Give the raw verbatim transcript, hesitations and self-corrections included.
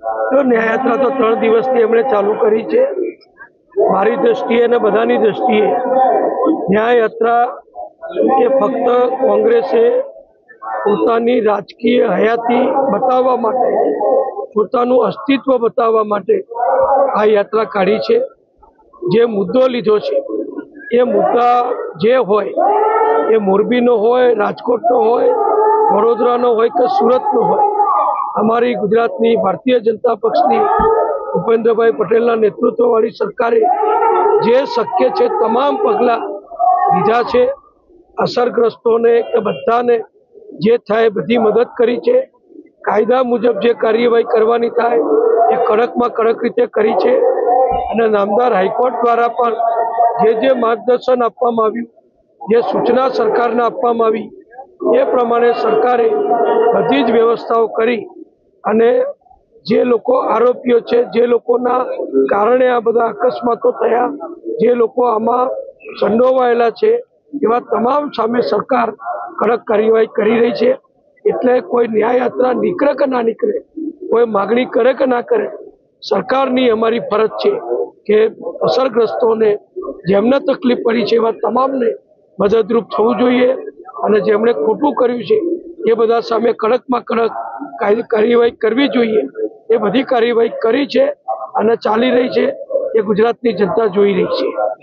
તો ન્યાયયાત્રા તો ત્રણ દિવસથી એમણે ચાલુ કરી છે। મારી દ્રષ્ટિએ અને બધાની દ્રષ્ટિએ ન્યાયયાત્રા એ ફક્ત કોંગ્રેસે પોતાની રાજકીય હયાતી બતાવવા માટે, પોતાનું અસ્તિત્વ બતાવવા માટે આ યાત્રા કાઢી છે। જે મુદ્દો લીધો છે એ મુદ્દા જે હોય એ મોરબીનો હોય, રાજકોટનો હોય, વડોદરાનો હોય કે સુરતનો હોય, અમારી ગુજરાતની ભારતીય જનતા પક્ષની ભૂપેન્દ્રભાઈ પટેલના નેતૃત્વવાળી સરકારે જે શક્ય છે તમામ પગલાં લીધા છે। અસરગ્રસ્તોને કે બધાને જે થાય બધી મદદ કરી છે। કાયદા મુજબ જે કાર્યવાહી કરવાની થાય એ કડકમાં કડક રીતે કરી છે અને નામદાર હાઈકોર્ટ દ્વારા પણ જે જે માર્ગદર્શન આપવામાં આવ્યું, જે સૂચના સરકારને આપવામાં આવી એ પ્રમાણે સરકારે બધી જ વ્યવસ્થાઓ કરી અને જે લોકો આરોપીઓ છે, જે લોકોના કારણે આ બધા અકસ્માતો થયા, જે લોકો આમાં સંડોવાયેલા છે એવા તમામ સામે સરકાર કડક કાર્યવાહી કરી રહી છે। એટલે કોઈ ન્યાયયાત્રા નીકળે કે ના નીકળે, કોઈ માગણી કરે કે ના કરે, સરકારની અમારી ફરજ છે કે અસરગ્રસ્તોને જેમને તકલીફ પડી છે એવા તમામને મદદરૂપ થવું જોઈએ અને જેમણે ખોટું કર્યું છે એ બધા સામે કડકમાં કડક કાર્યવાહી કરવી જોઈએ। એ બધી કાર્યવાહી કરી છે અને ચાલી રહી છે, એ ગુજરાતની જનતા જોઈ રહી છે।